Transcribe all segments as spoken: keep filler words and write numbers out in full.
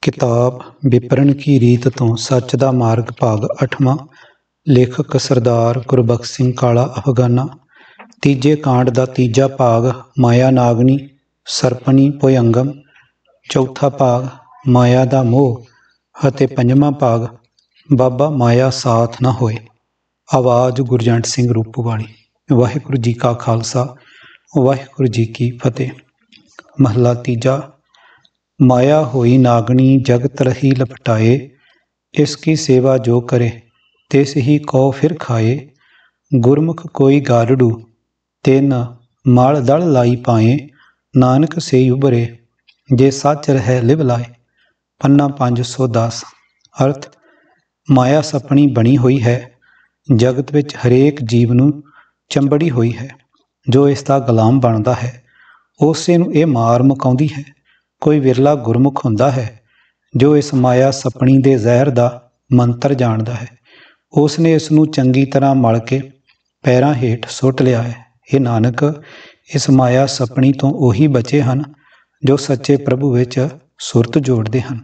किताब विपरण की रीत तो सच दा मार्ग भाग अठवां। लेखक सरदार गुरबख्श सिंह काला अफगाना। तीजे कांड दा तीजा भाग माया नागनी सरपनी भुयंगम। चौथा भाग माया दा मोह अते पंजवां भाग बाबा माया साथ न होए। आवाज़ गुरजंट सिंह रूपवाली। वाहिगुरू जी का खालसा वाहिगुरू जी की फतेह। महला तीजा। माया होई नागनी जगत रही लपटाए, इसकी सेवा जो करे तिस ही कौ फिर खाए। गुरमुख कोई गारड़ू तिन माल दल लाई पाए, नानक से उबरे जे सच रह लिव लाए। पन्ना पाँच सौ दस। अर्थ माया सपनी बनी हुई है, जगत विच हरेक जीव नूं चंबड़ी हुई है। जो इसका गुलाम बनता है उसे नूं ये मार मुकाउंदी है। कोई विरला गुरमुख हुंदा है जो इस माया सपनी दे जहर दा मंत्र जाणदा है। उसने इस नूं चंगी तरह मल के पैरां हेठ सुट लिया है। हे नानक, इस माया सपनी तो ਉਹੀ बचे ਹਨ जो सच्चे प्रभु विच सुरत जोड़ते हैं।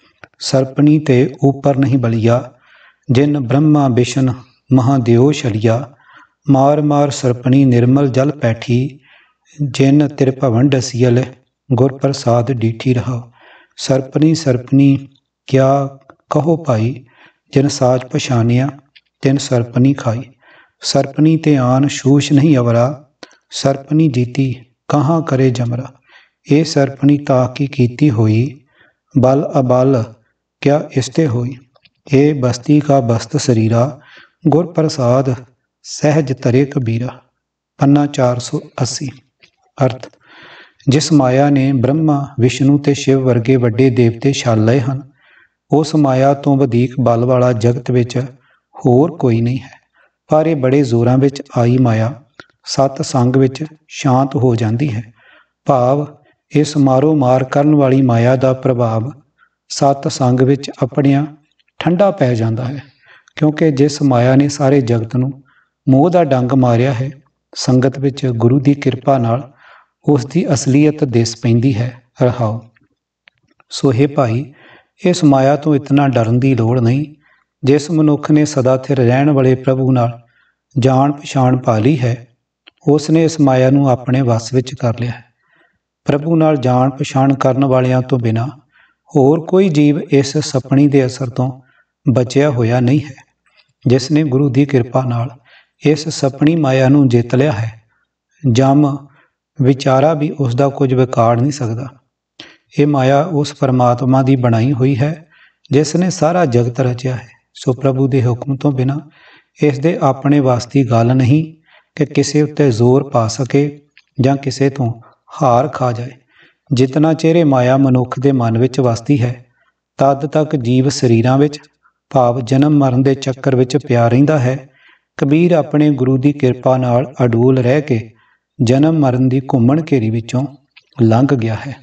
सरपनी ते ऊपर नहीं बलिया, जिन ब्रह्मा विष्णु महादेव छलिया। मार मार सरपनी निर्मल जल पैठी, जिन त्रिभवन डसियल गुर प्रसाद डीठी रहा। सरपनी सरपनी क्या कहो भाई, जिन साज पछानिया तिन सरपनी खाई। सरपनी ते आन शूश नहीं अवरा, सरपनी जीती कहाँ करे जमरा। ये सरपनी ताकी कीती हुई, बल अबल क्या इसते हुई। ये बस्ती का बस्त शरीरा, गुर प्रसाद सहज तरे कबीरा। पन्ना चार सौ अस्सी। अर्थ जिस माया ने ब्रह्मा विष्णु ते शिव वर्गे वड्डे देवते छल लए ਹਨ, उस माया तो वधीक बल वाला जगत विच होर कोई नहीं है। पर ये बड़े जोरां विच आई माया सत संग विच शांत हो जाती है। भाव इस मारो मार करन वाली माया का प्रभाव सत संग विच अपणिया ठंडा पै जाता है, क्योंकि जिस माया ने सारे जगत नूं मोह दा डंग मारिया है, संगत विच गुरु की कृपा नाल उसकी असलीयत दिस पैंदी है। रहाओ। सो हे भाई, इस माया तो इतना डरन की लोड़ नहीं। जिस मनुख ने सदा स्थिर रहन वाले प्रभु नाल जान पछाण पा ली है, उसने इस माया नूं अपने वस विच कर लिया है। प्रभु नाल जान पछाण करन वालियां तो बिना होर कोई जीव इस सपनी के असर तो बचिया होया नहीं है। जिसने गुरु की कृपा नाल इस सपनी माया नूं जित लिया है, जम विचारा भी उसका कुछ विगाड़ नहीं सकता। ये माया उस परमात्मा की बनाई हुई है जिसने सारा जगत रचिया है। सो प्रभु के हुक्म तो बिना इस दे अपने वास की गल नहीं कि किसी उत्ते जोर पा सके जां किसी तो हार खा जाए। जितना चेहरे माया मनुख के मन विच वसती है, तद तक जीव शरीरां विच भाव जन्म मरण के चक्कर विच पिया रहिंदा है। कबीर अपने गुरु की कृपा नाल अडूल रह के जन्म मरण की घुमण घेरी विचों लंघ गया है।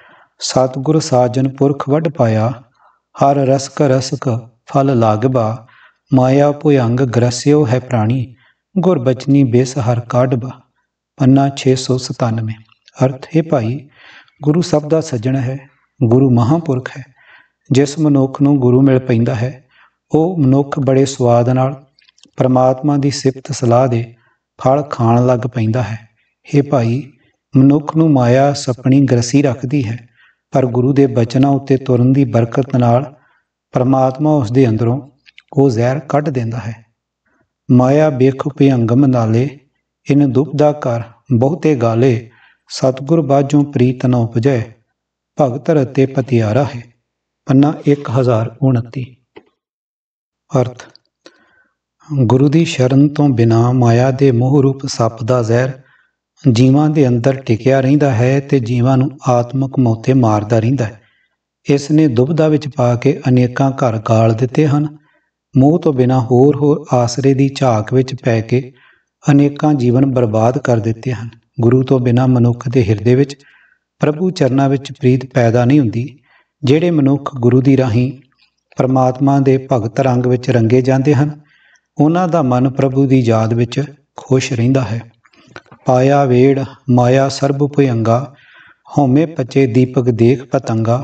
सतगुर साजन पुरख वड पाया, हर रसक रसक फल लागबा। माया भुयंग ग्रस्यो है प्राणी, गुर बचनी बेस हर काढ़बा। पन्ना छे सौ सतानवे। अर्थ है भाई, गुरु सब दा सज्जण है, गुरु महापुरख है। जिस मनुख नूं गुरु मिल पैंदा है, वह मनुख बड़े स्वाद नाल परमात्मा की सिफत सलाह दे फल खाण लग पैंदा है। हे भाई, मनुख नूं माया सपनी ग्रसी रखती है, पर गुरु के बचनों उत्ते तुरन की बरकत नाल परमात्मा उसके अंदरों वो जहर कढ़ देंदा है। माया बेख भयंगम नाले, इन दुबदा कर बहुते गाले। सतगुर बाजों प्रीत न उपजै, भगत रते पतियारा है। पन्ना एक हज़ार उनती। अर्थ गुरु की शरण तो बिना माया के मोह रूप सप का जहर जीवां दे अंदर टिकिया रहिंदा है ते जीवां नूं आत्मक मौते मारदा रहिंदा है। इसने दुबदा विच पा के अनेकां घर गाल दिते हन। मोह तो बिना होर होर आसरे की झाक विच पै के अनेकां जीवन बर्बाद कर दिते हैं। गुरु तो बिना मनुख के हिरदे विच प्रभु चरनां विच प्रीत पैदा नहीं हुंदी। जिहड़े मनुख गुरु दी राहीं परमात्मा के भगत रंग विच रंगे जाते हैं, उन्हां दा मन प्रभु की याद विच खुश रहिंदा है। पाया वेड़ माया सर्ब भुयंगा, होमे पचे दीपक देख पतंगा।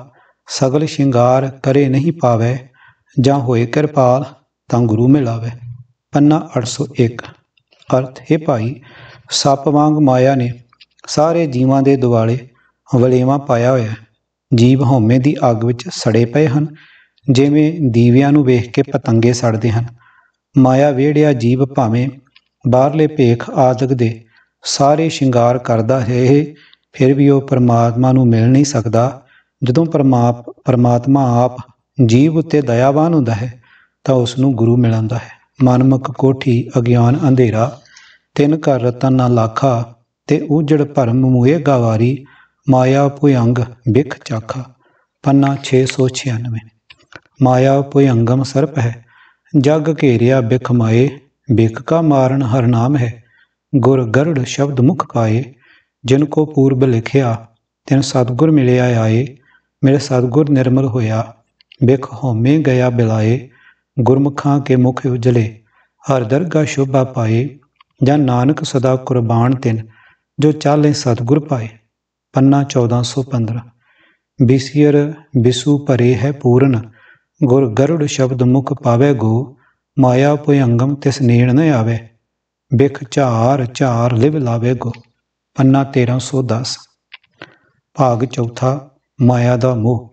सगल शिंगार करे नहीं पावै, ਜਾਂ ਹੋਏ ਕਿਰਪਾਲ ਤਾਂ ਗੁਰੂ ਮਿਲਾਵੇ। ਪੰਨਾ ਅੱਠ ਸੌ ਇੱਕ। ਅਰਥ ਹੈ ਭਾਈ, ਸੱਪ ਵਾਂਗ ਮਾਇਆ ਨੇ ਸਾਰੇ ਜੀਵਾਂ ਦੇ ਦੁਆਲੇ ਵਲੇਵਾਂ ਪਾਇਆ ਹੋਇਆ। ਜੀਵ ਹਉਮੈ ਦੀ ਅੱਗ ਵਿੱਚ ਸੜੇ ਪਏ ਹਨ, ਜਿਵੇਂ ਦੀਵਿਆਂ ਨੂੰ ਵੇਖ ਕੇ ਪਤੰਗੇ ਸੜਦੇ ਹਨ। ਮਾਇਆ ਵਿਹੜਿਆ ਜੀਵ ਭਾਵੇਂ ਬਾਹਰਲੇ ਭੇਖ ਆਦਿਕ ਦੇ ਸਾਰੇ ਸ਼ਿੰਗਾਰ ਕਰਦਾ ਰਹੇ, ਫਿਰ ਵੀ ਉਹ ਪਰਮਾਤਮਾ ਨੂੰ ਮਿਲ ਨਹੀਂ ਸਕਦਾ। ਜਦੋਂ ਪਰਮਾਪ ਪਰਮਾਤਮਾ ਆਪ ਜੀਵ ਉੱਤੇ ਦਇਆਵਾਨ ਹੁੰਦਾ ਹੈ ਤਾਂ ਉਸ ਨੂੰ ਗੁਰੂ ਮਿਲਾਂਦਾ ਹੈ। ਮਨਮੁਖ ਕੋਠੀ ਅਗਿਆਨ ਅੰਧੇਰਾ, ਤਿੰਨ ਘਰ ਰਤਨ ਨਾ ਲਾਖਾ, ਤੇ ਉਜੜ ਭਰਮ ਮੂਏ ਗਾਵਾਰੀ, ਮਾਇਆ ਭੁਯੰਗ ਬਿਖ ਚਾਖਾ। ਪੰਨਾ ਛੇ ਸੌ ਛਿਆਨਵੇਂ। ਮਾਇਆ ਭੁਯੰਗਮ ਸਰਪ ਹੈ, ਜਗ ਘੇਰਿਆ ਬਿਖ ਮਾਏ, ਬਿਖ ਕਾ ਮਾਰਨ ਹਰ ਨਾਮ ਹੈ, ਗੁਰ ਗਰੜ ਸ਼ਬਦ ਮੁਖ ਪਾਏ, ਜਿਨ ਕੋ ਪੂਰਬ ਲਿਖਿਆ ਤਿਨ ਸਤਿਗੁਰ ਮਿਲਿਆ ਆਏ, ਮੇਰੇ ਸਤਿਗੁਰ ਨਿਰਮਲ ਹੋਇਆ, ਬਿਖ ਹਉਮੈ ਗਿਆ ਬਿਲਾਏ, ਗੁਰਮੁਖਾਂ ਕੇ ਮੁਖ ਉਜਲੇ, ਹਰ ਦਰਗਾ ਸ਼ੋਭਾ ਪਾਏ, ਜਾਂ ਨਾਨਕ ਸਦਾ ਕੁਰਬਾਨ ਤਿਨ, ਜੋ ਚਾਲੇ ਸਤਿਗੁਰ ਪਾਏ। ਪੰਨਾ ਚੌਦਾਂ ਸੌ ਪੰਦਰਾਂ। ਬਿਸਿਅਰ ਬਿਸੂ ਭਰੇ ਹੈ ਪੂਰਨ, ਗੁਰ ਗਰੁੜ ਸ਼ਬਦ ਮੁਖ ਪਾਵੇ ਗੋ, ਮਾਇਆ ਭੁਯੰਗਮ ਤਿਸ ਨੇੜ ਨ ਆਵੇ, ਬਿਖ ਝਾਰ ਝਾਰ ਲਿਵ ਲਾਵੇ ਗੋ। ਪੰਨਾ ਤੇਰਾਂ ਸੌ ਦਸ। ਭਾਗ ਚੌਥਾ। ਮਾਇਆ ਦਾ ਮੋਹ।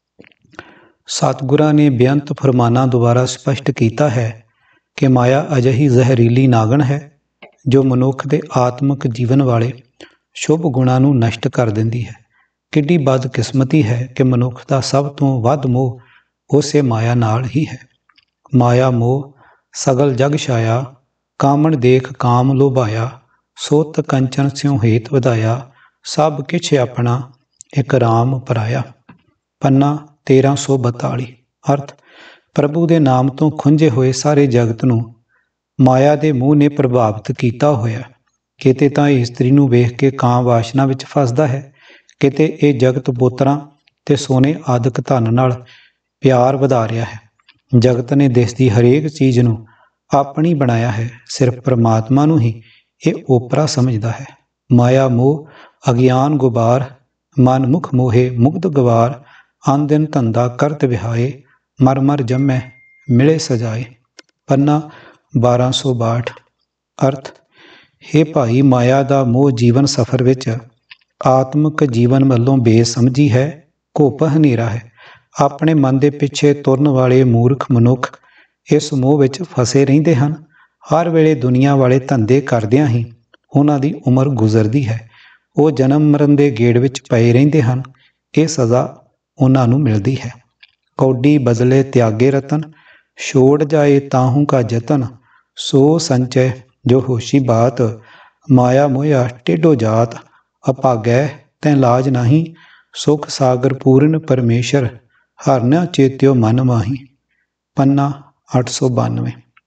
ਸਤਿਗੁਰਾਂ ਨੇ ਬੇਅੰਤ ਫਰਮਾਨਾਂ ਦੁਆਰਾ ਸਪਸ਼ਟ ਕੀਤਾ ਹੈ ਕਿ ਮਾਇਆ ਅਜਿਹੀ ਜ਼ਹਿਰੀਲੀ ਨਾਗਣ ਹੈ ਜੋ ਮਨੁੱਖ ਦੇ ਆਤਮਿਕ ਜੀਵਨ ਵਾਲੇ ਸ਼ੁਭ ਗੁਣਾਂ ਨੂੰ ਨਸ਼ਟ ਕਰ ਦਿੰਦੀ ਹੈ। ਕਿੱਡੀ ਬਦਕਿਸਮਤੀ ਹੈ ਕਿ ਮਨੁੱਖ ਦਾ ਸਭ ਤੋਂ ਵੱਧ ਮੋਹ ਉਸੇ ਮਾਇਆ ਨਾਲ ਹੀ ਹੈ। ਮਾਇਆ ਮੋਹ ਸਗਲ ਜਗ ਛਾਇਆ, ਕਾਮਣ ਦੇਖ ਕਾਮ ਲੋਭਾਇਆ, ਸੋਤ ਕੰਚਨ ਸਿਉ ਹੇਤ ਵਧਾਇਆ, ਸਭ ਕਿਛ ਆਪਣਾ ਇੱਕ ਰਾਮ ਪਰਾਇਆ। ਪੰਨਾ ਤੇਰਾਂ ਸੌ ਬਤਾਲੀ। ਅਰਥ, ਪ੍ਰਭੂ ਦੇ ਨਾਮ ਤੋਂ ਖੁੰਝੇ ਹੋਏ ਸਾਰੇ ਜਗਤ ਨੂੰ ਮਾਇਆ ਦੇ ਮੋਹ ਨੇ ਪ੍ਰਭਾਵਿਤ ਕੀਤਾ ਹੋਇਆ। ਕਿਤੇ ਤਾਂ ਇਹ ਇਸਤਰੀ ਨੂੰ ਵੇਖ ਕੇ ਕਾਂ ਵਾਸ਼ਨਾ ਵਿੱਚ ਫਸਦਾ ਹੈ, ਕਿਤੇ ਇਹ ਜਗਤ ਪੁੱਤਰਾਂ ਤੇ ਸੋਨੇ ਆਦਿਕ ਧਨ ਨਾਲ ਪਿਆਰ ਵਧਾ ਰਿਹਾ ਹੈ। ਜਗਤ ਨੇ ਦਿਸਦੀ ਹਰੇਕ ਚੀਜ਼ ਨੂੰ ਆਪਣੀ ਬਣਾਇਆ ਹੈ, ਸਿਰਫ ਪਰਮਾਤਮਾ ਨੂੰ ਹੀ ਇਹ ਓਪਰਾ ਸਮਝਦਾ ਹੈ। ਮਾਇਆ ਮੋਹ ਅਗਿਆਨ ਗੁਬਾਰ, ਮਨ ਮੁਖ ਮੋਹੇ ਮੁਗਧ ਗਵਾਰ, ਆਨ ਦਿਨ ਧੰਦਾ ਕਰਤ ਵਿਹਾਏ, ਮਰ ਮਰ ਜੰਮੈ ਮਿਲੇ ਸਜਾਏ। ਪੰਨਾ ਬਾਰਾਂ ਸੌ ਬਾਹਠ। ਅਰਥ, ਹੇ ਭਾਈ, ਮਾਇਆ ਦਾ ਮੋਹ ਜੀਵਨ ਸਫਰ ਵਿੱਚ ਆਤਮਿਕ ਜੀਵਨ ਵੱਲੋਂ ਬੇਸਮਝੀ ਹੈ, ਘੁੱਪ ਹਨੇਰਾ ਹੈ। ਆਪਣੇ ਮਨ ਦੇ ਪਿੱਛੇ ਤੁਰਨ ਵਾਲੇ ਮੂਰਖ ਮਨੁੱਖ ਇਸ ਮੋਹ ਵਿੱਚ ਫਸੇ ਰਹਿੰਦੇ ਹਨ। ਹਰ ਵੇਲੇ ਦੁਨੀਆ ਵਾਲੇ ਧੰਦੇ ਕਰਦਿਆਂ ਹੀ ਉਹਨਾਂ ਦੀ ਉਮਰ ਗੁਜ਼ਰਦੀ ਹੈ। ਉਹ ਜਨਮ ਮਰਨ ਦੇ ਗੇੜ ਵਿੱਚ ਪਏ ਰਹਿੰਦੇ ਹਨ। ਇਹ ਸਜ਼ਾ ਉਹਨਾਂ ਨੂੰ ਮਿਲਦੀ ਹੈ। ਕੌਡੀ ਬਦਲੇ ਤਿਆਗੇ ਰਤਨ, ਛੋੜ ਜਾਏ ਤਾਹੂ ਕਾ ਜਤਨ, ਸੋ ਸੰਚੈ ਜੋ ਹੋਸ਼ੀ ਬਾਤ, ਮਾਇਆ ਮੋਇਆ ਟੇਢੋ ਜਾਤ, ਅਭਾਗੈ ਤੈ ਲਾਜ ਨਾਹੀ, ਸੁਖ ਸਾਗਰ ਪੂਰਨ ਪਰਮੇਸ਼ਰ, ਹਰ ਨ ਚੇਤਿਓ ਮਨ ਮਾਹੀ। ਪੰਨਾ ਅੱਠ ਸੌ ਬਾਨਵੇਂ।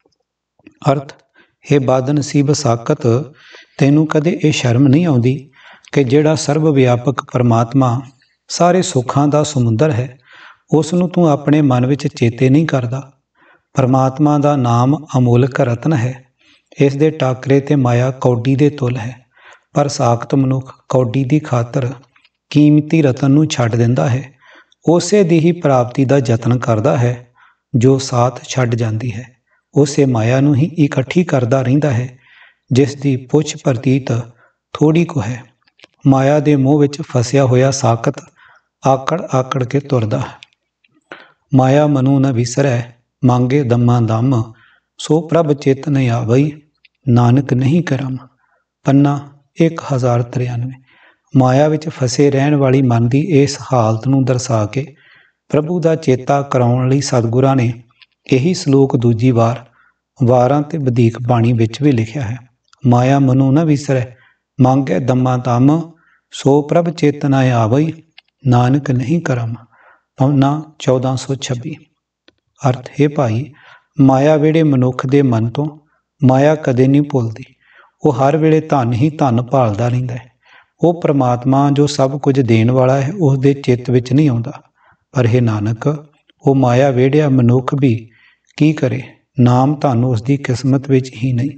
ਅਰਥ, ਹੇ ਬਦਨਸੀਬ ਸਾਕਤ, ਤੈਨੂੰ ਕਦੇ ਇਹ ਸ਼ਰਮ ਨਹੀਂ ਆਉਂਦੀ ਕਿ ਜਿਹੜਾ ਸਰਬ ਵਿਆਪਕ ਪਰਮਾਤਮਾ ਸਾਰੇ ਸੁੱਖਾਂ ਦਾ ਸਮੁੰਦਰ ਹੈ, ਉਸ ਨੂੰ ਤੂੰ ਆਪਣੇ ਮਨ ਵਿੱਚ ਚੇਤੇ ਨਹੀਂ ਕਰਦਾ। ਪਰਮਾਤਮਾ ਦਾ ਨਾਮ ਅਮੋਲਕ ਰਤਨ ਹੈ, ਇਸ ਦੇ ਟਾਕਰੇ ਤੇ ਮਾਇਆ ਕੌਡੀ ਦੇ ਤੁੱਲ ਹੈ। ਪਰ ਸਾਖਤ ਮਨੁੱਖ ਕੌਡੀ ਦੀ ਖਾਤਰ ਕੀਮਤੀ ਰਤਨ ਨੂੰ ਛੱਡ ਦਿੰਦਾ ਹੈ। ਉਸੇ ਦੀ ਹੀ ਪ੍ਰਾਪਤੀ ਦਾ ਯਤਨ ਕਰਦਾ ਹੈ ਜੋ ਸਾਥ ਛੱਡ ਜਾਂਦੀ ਹੈ। ਉਸੇ ਮਾਇਆ ਨੂੰ ਹੀ ਇਕੱਠੀ ਕਰਦਾ ਰਹਿੰਦਾ ਹੈ ਜਿਸ ਦੀ ਪੁੱਛ ਪ੍ਰਤੀਤ ਥੋੜੀ ਕੁ ਹੈ। ਮਾਇਆ ਦੇ ਮੋਹ ਵਿੱਚ ਫਸਿਆ ਹੋਇਆ ਸਾਕਤ ਆਕੜ ਆਕੜ ਕੇ ਤੁਰਦਾ ਹੈ। ਮਾਇਆ ਮਨੂ ਨ ਵਿਸਰੈ, ਮੰਗੇ ਦਮਾ ਦਮ, ਸੋ ਪ੍ਰਭ ਚਿਤ ਨ ਆਵਈ, ਨਾਨਕ ਨਹੀਂ ਕਰਮ। ਪੰਨਾ ਇੱਕ ਹਜ਼ਾਰ ਤਰਿਆਨਵੇਂ। ਮਾਇਆ ਵਿੱਚ ਫਸੇ ਰਹਿਣ ਵਾਲੀ ਮਨ ਦੀ ਇਸ ਹਾਲਤ ਨੂੰ ਦਰਸਾ ਕੇ ਪ੍ਰਭੂ ਦਾ ਚੇਤਾ ਕਰਾਉਣ ਲਈ ਸਤਿਗੁਰਾਂ ਨੇ ਇਹੀ ਸਲੋਕ ਦੂਜੀ ਵਾਰ ਵਾਰਾਂ ਤੇ ਵਧੀਕ ਬਾਣੀ ਵਿੱਚ ਵੀ ਲਿਖਿਆ ਹੈ। ਮਾਇਆ ਮਨੂ ਨ ਵਿਸਰੈ, ਮੰਗੈ ਦਮਾ ਦਮ, ਸੋ ਪ੍ਰਭ ਚਿਤ ਨ ਆਵਈ, ਨਾਨਕ ਨਹੀਂ ਕਰਮ। ਪੰਨਾ ਚੌਦਾਂ ਸੌ ਛੱਬੀ। ਅਰਥ, ਹੈ ਭਾਈ, ਮਾਇਆ ਵੇੜੇ ਮਨੁੱਖ ਦੇ ਮਨ ਤੋਂ ਮਾਇਆ ਕਦੇ ਨਹੀਂ ਭੁੱਲਦੀ। ਉਹ ਹਰ ਵੇਲੇ ਧਨ ਹੀ ਧਨ ਭਾਲਦਾ ਰਹਿੰਦਾ ਹੈ। ਉਹ ਪਰਮਾਤਮਾ ਜੋ ਸਭ ਕੁਝ ਦੇਣ ਵਾਲਾ ਹੈ ਉਸ ਦੇ ਚਿੱਤ ਵਿੱਚ ਨਹੀਂ ਆਉਂਦਾ। ਪਰ ਇਹ ਨਾਨਕ, ਉਹ ਮਾਇਆ ਵੇੜਿਆ ਮਨੁੱਖ ਵੀ ਕੀ ਕਰੇ, ਨਾਮ ਧਨ ਉਸ ਦੀ ਕਿਸਮਤ ਵਿੱਚ ਹੀ ਨਹੀਂ।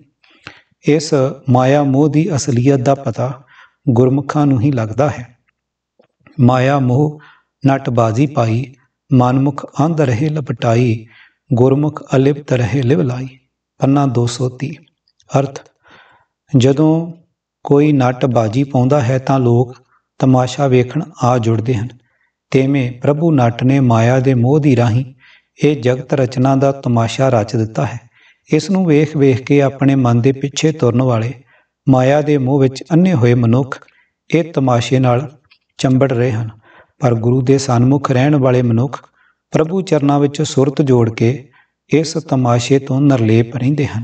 ਇਸ ਮਾਇਆ ਮੋਹ ਦੀ ਅਸਲੀਅਤ ਦਾ ਪਤਾ ਗੁਰਮੁਖਾਂ ਨੂੰ ਹੀ ਲੱਗਦਾ ਹੈ। ਮਾਇਆ ਮੋਹ ਨਟਬਾਜ਼ੀ ਪਾਈ, ਮਨਮੁਖ ਅੰਧ ਰਹੇ ਲਪਟਾਈ, ਗੁਰਮੁਖ ਅਲਿਪਤ ਰਹੇ ਲਿਵ ਲਾਈ। ਪੰਨਾ ਦੋ ਸੌ ਤੀਹ। ਅਰਥ, ਜਦੋਂ ਕੋਈ ਨੱਟਬਾਜ਼ੀ ਪਾਉਂਦਾ ਹੈ ਤਾਂ ਲੋਕ ਤਮਾਸ਼ਾ ਵੇਖਣ ਆ ਜੁੜਦੇ ਹਨ। ਤੇਵੇਂ ਪ੍ਰਭੂ ਨੱਟ ਨੇ ਮਾਇਆ ਦੇ ਮੋਹ ਦੀ ਰਾਹੀਂ ਇਹ ਜਗਤ ਰਚਨਾ ਦਾ ਤਮਾਸ਼ਾ ਰਚ ਦਿੱਤਾ ਹੈ। ਇਸ ਨੂੰ ਵੇਖ ਵੇਖ ਕੇ ਆਪਣੇ ਮਨ ਦੇ ਪਿੱਛੇ ਤੁਰਨ ਵਾਲੇ ਮਾਇਆ ਦੇ ਮੋਹ ਵਿੱਚ ਅੰਨੇ ਹੋਏ ਮਨੁੱਖ ਇਹ ਤਮਾਸ਼ੇ ਨਾਲ ਚੰਬੜ ਰਹੇ ਹਨ। ਪਰ ਗੁਰੂ ਦੇ ਸਨਮੁਖ ਰਹਿਣ ਵਾਲੇ ਮਨੁੱਖ ਪ੍ਰਭੂ ਚਰਨਾਂ ਵਿੱਚ ਸੁਰਤ ਜੋੜ ਕੇ ਇਸ ਤਮਾਸ਼ੇ ਤੋਂ ਨਿਰਲੇਪ ਰਹਿੰਦੇ ਹਨ।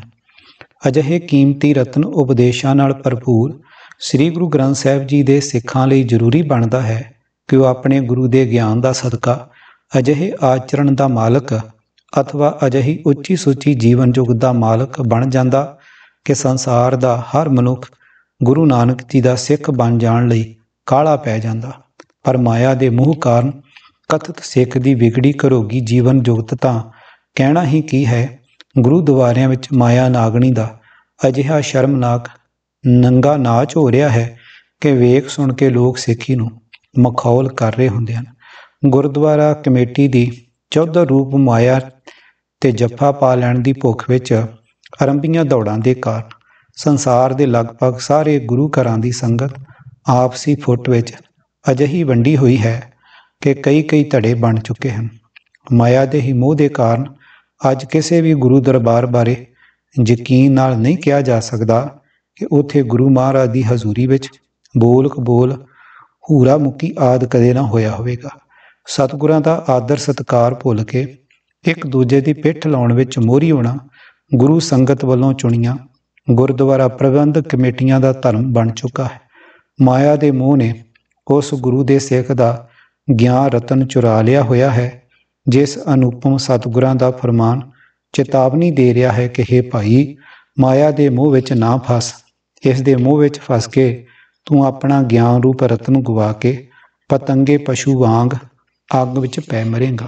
ਅਜਿਹੇ ਕੀਮਤੀ ਰਤਨ ਉਪਦੇਸ਼ਾਂ ਨਾਲ ਭਰਪੂਰ ਸ੍ਰੀ ਗੁਰੂ ਗ੍ਰੰਥ ਸਾਹਿਬ ਜੀ ਦੇ ਸਿੱਖਾਂ ਲਈ ਜ਼ਰੂਰੀ ਬਣਦਾ ਹੈ ਕਿ ਉਹ ਆਪਣੇ ਗੁਰੂ ਦੇ ਗਿਆਨ ਦਾ ਸਦਕਾ ਅਜਿਹੇ ਆਚਰਣ ਦਾ ਮਾਲਕ ਅਥਵਾ ਅਜਿਹੀ ਉੱਚੀ ਸੁੱਚੀ ਜੀਵਨ ਯੁੱਗ ਦਾ ਮਾਲਕ ਬਣ ਜਾਂਦਾ ਕਿ ਸੰਸਾਰ ਦਾ ਹਰ ਮਨੁੱਖ ਗੁਰੂ ਨਾਨਕ ਜੀ ਦਾ ਸਿੱਖ ਬਣ ਜਾਣ ਲਈ ਕਾਹਲਾ ਪੈ ਜਾਂਦਾ। ਪਰ ਮਾਇਆ ਦੇ ਮੋਹ ਕਾਰਨ ਕਥਿਤ ਸਿੱਖ ਦੀ ਵਿਗੜੀ ਘਰੋਗੀ ਜੀਵਨ ਜੁਗਤ ਤਾਂ ਕਹਿਣਾ ਹੀ ਕੀ ਹੈ। ਗੁਰੂਦੁਆਰਿਆਂ ਵਿੱਚ ਮਾਇਆ ਨਾਗਣੀ ਦਾ ਅਜਿਹਾ ਸ਼ਰਮਨਾਕ ਨੰਗਾ ਨਾਚ ਹੋ ਰਿਹਾ ਹੈ ਕਿ ਵੇਖ ਸੁਣ ਕੇ ਲੋਕ ਸਿੱਖੀ ਨੂੰ ਮਖੌਲ ਕਰ ਰਹੇ ਹੁੰਦੇ ਹਨ। ਗੁਰਦੁਆਰਾ ਕਮੇਟੀ ਦੀ ਚੌਧਰ ਰੂਪ ਮਾਇਆ ਤੇ ਜੱਫਾ ਪਾ ਲੈਣ ਦੀ ਭੁੱਖ ਵਿੱਚ ਆਰੰਭੀਆਂ ਦੌੜਾਂ ਦੇ ਕਾਰਨ ਸੰਸਾਰ ਦੇ ਲਗਭਗ ਸਾਰੇ ਗੁਰੂ ਘਰਾਂ ਦੀ ਸੰਗਤ ਆਪਸੀ ਫੁੱਟ ਵਿੱਚ ਅਜਿਹੀ ਵੰਡੀ ਹੋਈ ਹੈ ਕਿ ਕਈ ਕਈ ਧੜੇ ਬਣ ਚੁੱਕੇ ਹਨ। ਮਾਇਆ ਦੇ ਹੀ ਮੋਹ ਦੇ ਕਾਰਨ ਅੱਜ ਕਿਸੇ ਵੀ ਗੁਰੂ ਦਰਬਾਰ ਬਾਰੇ ਯਕੀਨ ਨਾਲ ਨਹੀਂ ਕਿਹਾ ਜਾ ਸਕਦਾ ਕਿ ਉੱਥੇ ਗੁਰੂ ਮਹਾਰਾਜ ਦੀ ਹਜ਼ੂਰੀ ਵਿੱਚ ਬੋਲ ਕਬੋਲ ਹੂਰਾ ਮੁੱਕੀ ਆਦਿ ਕਦੇ ਨਾ ਹੋਇਆ ਹੋਵੇਗਾ। ਸਤਿਗੁਰਾਂ ਦਾ ਆਦਰ ਸਤਿਕਾਰ ਭੁੱਲ ਕੇ ਇੱਕ ਦੂਜੇ ਦੀ ਪਿੱਠ ਲਾਉਣ ਵਿੱਚ ਮੋਹਰੀ ਹੋਣਾ ਗੁਰੂ ਸੰਗਤ ਵੱਲੋਂ ਚੁਣੀਆਂ ਗੁਰਦੁਆਰਾ ਪ੍ਰਬੰਧਕ ਕਮੇਟੀਆਂ ਦਾ ਧਰਮ ਬਣ ਚੁੱਕਾ ਹੈ। ਮਾਇਆ ਦੇ ਮੋਹ ਨੇ ਉਸ ਗੁਰੂ ਦੇ ਸਿੱਖ ਦਾ ਗਿਆਨ ਰਤਨ ਚੁਰਾ ਲਿਆ ਹੋਇਆ ਹੈ, ਜਿਸ ਅਨੁਪਮ ਸਤਿਗੁਰਾਂ ਦਾ ਫਰਮਾਨ ਚੇਤਾਵਨੀ ਦੇ ਰਿਹਾ ਹੈ ਕਿ ਹੇ ਭਾਈ, ਮਾਇਆ ਦੇ ਮੋਹ ਵਿੱਚ ਨਾ ਫਸ। ਇਸ ਦੇ ਮੋਹ ਵਿੱਚ ਫਸ ਕੇ ਤੂੰ ਆਪਣਾ ਗਿਆਨ ਰੂਪ ਰਤਨ ਗਵਾ ਕੇ ਪਤੰਗੇ ਪਸ਼ੂ ਵਾਂਗ ਅੱਗ ਵਿੱਚ ਪੈ ਮਰੇਂਗਾ।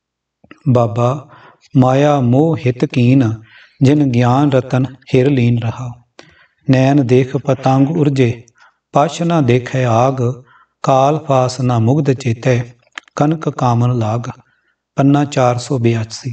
ਬਾਬਾ ਮਾਇਆ ਮੋਹ ਹਿਤ ਕੀਨ, ਜਿਨ ਗਿਆਨ ਰਤਨ ਹਿਰ ਲੀਨ ਰਹਾ। ਨੈਣ ਦੇਖ ਪਤੰਗ ਉਰਜੇ, ਪਛ ਨਾ ਦੇਖੈ ਆਗ। ਕਾਲ ਫਾਸ ਨਾ ਮੁਗਧ ਚੇਤੈ, ਕਨਕ ਕਾਮਨ ਲਾਗ। ਪੰਨਾ ਚਾਰ ਸੌ ਬਿਆਸੀ।